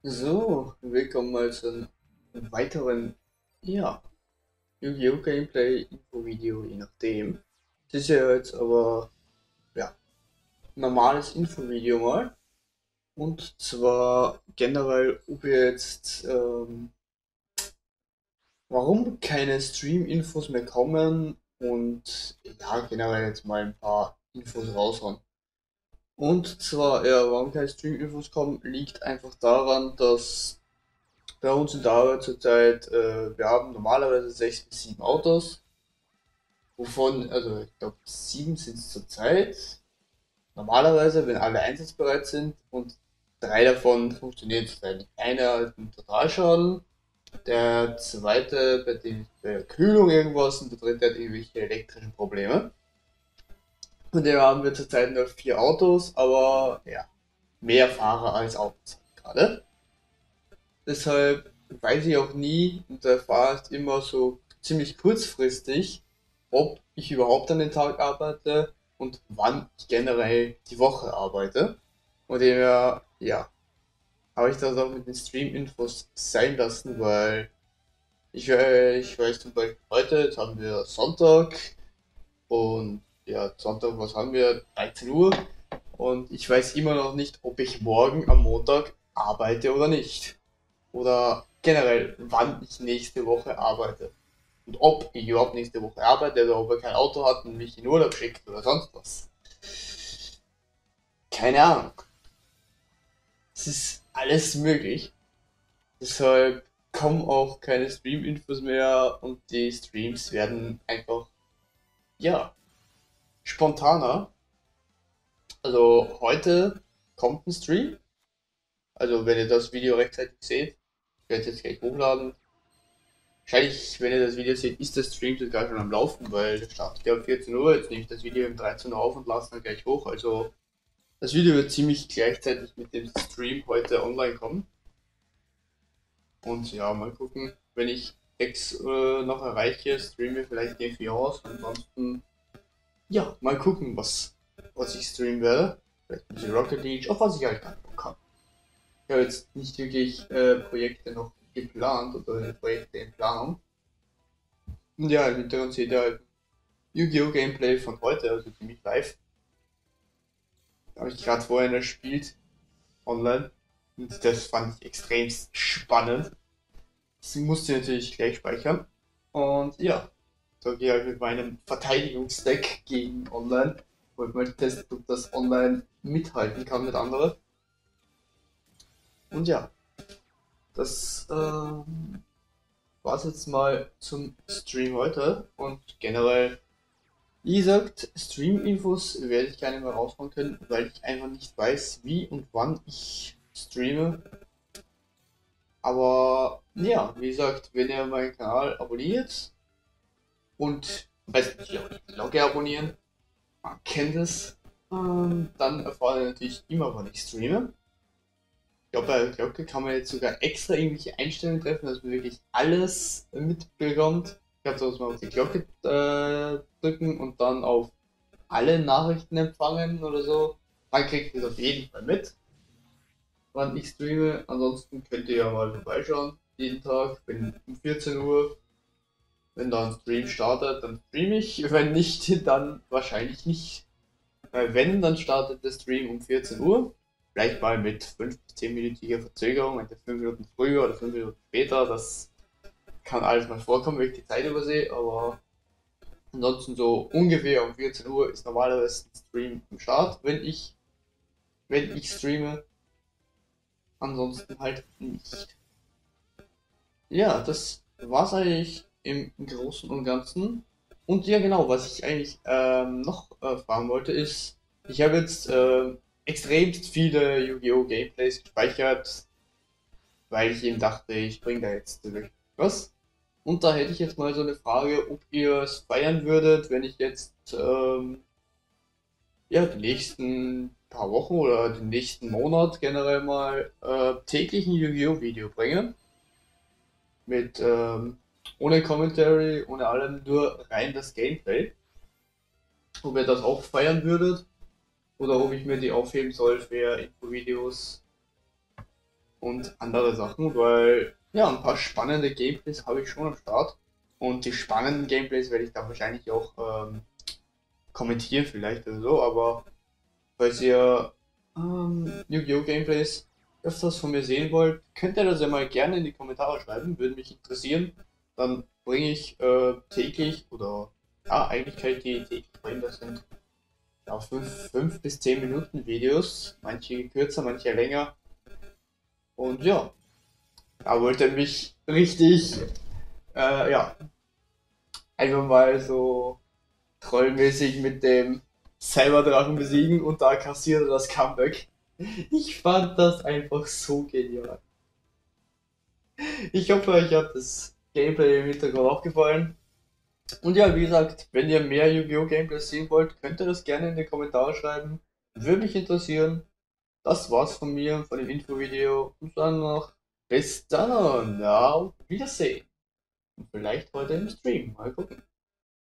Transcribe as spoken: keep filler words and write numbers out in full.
So, willkommen mal zu einem weiteren, ja, Yu-Gi-Oh! Gameplay Info-Video, je nachdem. Es ist ja jetzt aber, ja, normales Info-Video mal. Und zwar generell, ob ihr jetzt, ähm, warum keine Stream-Infos mehr kommen und ja, generell jetzt mal ein paar Infos raushauen. Und zwar, ja, warum keine Stream-Infos kommen, liegt einfach daran, dass bei uns in der Arbeit zurzeit, äh, wir haben normalerweise sechs bis sieben Autos, wovon, also ich glaube sieben sind es zurzeit, normalerweise, wenn alle einsatzbereit sind und drei davon funktionieren zurzeit. Einer hat einen Totalschaden, der zweite bei dem bei der Kühlung irgendwas und der dritte hat irgendwelche elektrischen Probleme. Und der haben wir zurzeit nur vier Autos, aber ja, mehr Fahrer als Autos gerade. Deshalb weiß ich auch nie und erfahre es immer so ziemlich kurzfristig, ob ich überhaupt an den Tag arbeite und wann ich generell die Woche arbeite. Und dem ja, ja, habe ich das auch mit den Stream-Infos sein lassen, weil ich, äh, ich weiß zum Beispiel heute, jetzt haben wir Sonntag und ja, Sonntag, was haben wir? dreizehn Uhr und ich weiß immer noch nicht, ob ich morgen am Montag arbeite oder nicht. Oder generell, wann ich nächste Woche arbeite. Und ob ich überhaupt nächste Woche arbeite oder ob er kein Auto hat und mich in Urlaub schickt oder sonst was. Keine Ahnung. Es ist alles möglich. Deshalb kommen auch keine Stream-Infos mehr und die Streams werden einfach, ja, spontaner. Also heute kommt ein Stream. Also wenn ihr das Video rechtzeitig seht, ich werde es jetzt gleich hochladen. Wahrscheinlich, wenn ihr das Video seht, ist der Stream sogar schon am Laufen, weil der startet ja um vierzehn Uhr. Jetzt nehme ich das Video um dreizehn Uhr auf und lasse dann gleich hoch. Also das Video wird ziemlich gleichzeitig mit dem Stream heute online kommen. Und ja, mal gucken, wenn ich X äh, noch erreiche, streame ich vielleicht G vier aus. Ansonsten, ja, mal gucken, was, was ich streamen werde. Vielleicht ein bisschen Rocket League, auf was ich halt gerade Bock habe. Ich habe jetzt nicht wirklich äh, Projekte noch geplant oder Projekte in Planung. Und ja, im Hintergrund seht ihr halt Yu-Gi-Oh! Gameplay von heute, also ziemlich live. Habe ich gerade vorhin erspielt, online. Und das fand ich extrem spannend. Das musste ich natürlich gleich speichern. Und ja, da gehe ich halt mit meinem Verteidigungsdeck gegen online. Wollte mal testen, ob das online mithalten kann mit anderen. Und ja, das ähm, war's jetzt mal zum Stream heute. Und generell, wie gesagt, Stream-Infos werde ich keine mehr raushauen können, weil ich einfach nicht weiß, wie und wann ich streame. Aber ja, wie gesagt, wenn ihr meinen Kanal abonniert und weiß nicht, auch die Glocke abonnieren, man kennt es, ähm, dann erfahrt ihr natürlich immer, wann ich streame. Ich glaube, bei der Glocke kann man jetzt sogar extra irgendwelche Einstellungen treffen, dass man wirklich alles mitbekommt. Ich glaube, da muss man auf die Glocke äh, drücken und dann auf alle Nachrichten empfangen oder so. Dann kriegt ihr das auf jeden Fall mit, wann ich streame. Ansonsten könnt ihr ja mal vorbeischauen, jeden Tag, wenn um vierzehn Uhr, wenn da ein Stream startet, dann streame ich. Wenn nicht, dann wahrscheinlich nicht. Weil wenn, dann startet der Stream um vierzehn Uhr. Vielleicht mal mit fünf bis zehn minütiger Verzögerung, entweder fünf Minuten früher oder fünf Minuten später. Das kann alles mal vorkommen, wenn ich die Zeit übersehe, aber ansonsten so ungefähr um vierzehn Uhr ist normalerweise ein Stream am Start, wenn ich, wenn ich streame. Ansonsten halt nicht. Ja, das war's eigentlich im Großen und Ganzen. Und ja, genau, was ich eigentlich ähm, noch äh, fragen wollte, ist, ich habe jetzt äh, extremst viele Yu-Gi-Oh! Gameplays gespeichert, weil ich eben dachte, ich bringe da jetzt wirklich was. Und da hätte ich jetzt mal so eine Frage, ob ihr es feiern würdet, wenn ich jetzt ähm, ja, die nächsten paar Wochen oder den nächsten Monat generell mal äh, täglich ein Yu-Gi-Oh! Video bringe. Mit ähm, ohne Commentary, ohne allem, nur rein das Gameplay. Ob ihr das auch feiern würdet oder ob ich mir die aufheben soll für Infovideos und andere Sachen, weil ja, ein paar spannende Gameplays habe ich schon am Start. Und die spannenden Gameplays werde ich dann wahrscheinlich auch ähm, kommentieren vielleicht oder so, aber falls ihr ähm, Yu-Gi-Oh! Gameplays öfters von mir sehen wollt, könnt ihr das ja mal gerne in die Kommentare schreiben, würde mich interessieren. Dann bringe ich äh, täglich oder ja, eigentlich kann ich die täglich bringen, das sind ja, fünf bis zehn Minuten Videos, manche kürzer, manche länger. Und ja, da wollte er mich richtig, äh, ja, einfach mal so trollmäßig mit dem Cyberdrachen besiegen und da kassiert er das Comeback. Ich fand das einfach so genial. Ich hoffe, euch hat das Gameplay im Hintergrund auch gefallen. Und ja, wie gesagt, wenn ihr mehr Yu-Gi-Oh! Gameplays sehen wollt, könnt ihr das gerne in die Kommentare schreiben. Würde mich interessieren. Das war's von mir, von dem Infovideo. Und dann noch bis dann. Ja, Wiedersehen. Und vielleicht heute im Stream. Mal gucken.